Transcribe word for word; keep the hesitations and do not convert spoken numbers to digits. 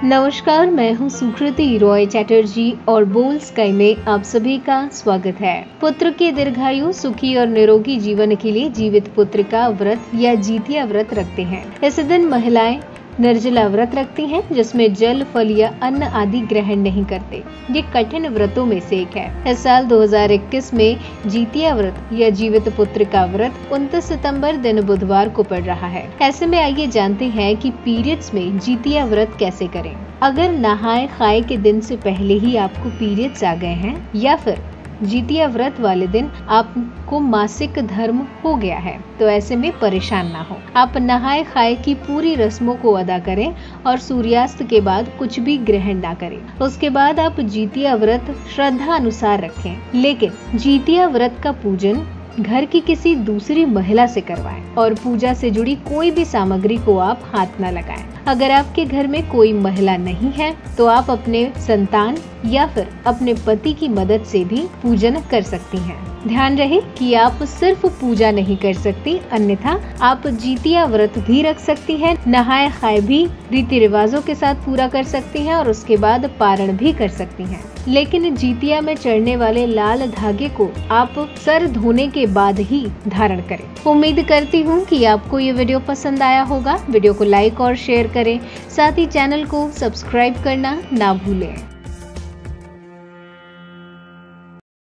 नमस्कार, मैं हूं सुकृति रॉय चैटर्जी और बोल स्काई में आप सभी का स्वागत है। पुत्र के दीर्घायु, सुखी और निरोगी जीवन के लिए जीवित पुत्र का व्रत या जितिया व्रत रखते हैं। इस दिन महिलाएं निर्जला व्रत रखती हैं, जिसमें जल, फल या अन्न आदि ग्रहण नहीं करते। ये कठिन व्रतों में से एक है। इस साल दो हज़ार इक्कीस में जितिया व्रत या जीवित पुत्र का व्रत उनतीस सितंबर दिन बुधवार को पड़ रहा है। ऐसे में आइए जानते हैं कि पीरियड्स में जितिया व्रत कैसे करें। अगर नहाए खाए के दिन से पहले ही आपको पीरियड्स आ गए हैं या फिर जितिया व्रत वाले दिन आपको मासिक धर्म हो गया है, तो ऐसे में परेशान ना हो। आप नहाए खाए की पूरी रस्मों को अदा करें और सूर्यास्त के बाद कुछ भी ग्रहण ना करें। उसके बाद आप जितिया व्रत श्रद्धा अनुसार रखें, लेकिन जितिया व्रत का पूजन घर की किसी दूसरी महिला से करवाएं और पूजा से जुड़ी कोई भी सामग्री को आप हाथ न लगाएं। अगर आपके घर में कोई महिला नहीं है तो आप अपने संतान या फिर अपने पति की मदद से भी पूजन कर सकती हैं। ध्यान रहे कि आप सिर्फ पूजा नहीं कर सकती, अन्यथा आप जितिया व्रत भी रख सकती हैं, नहाए खाए भी रीति रिवाजों के साथ पूरा कर सकती हैं और उसके बाद पारण भी कर सकती हैं। लेकिन जितिया में चढ़ने वाले लाल धागे को आप सर धोने के बाद ही धारण करें। उम्मीद करती हूँ कि आपको ये वीडियो पसंद आया होगा। वीडियो को लाइक और शेयर करें, साथ ही चैनल को सब्सक्राइब करना ना भूलें।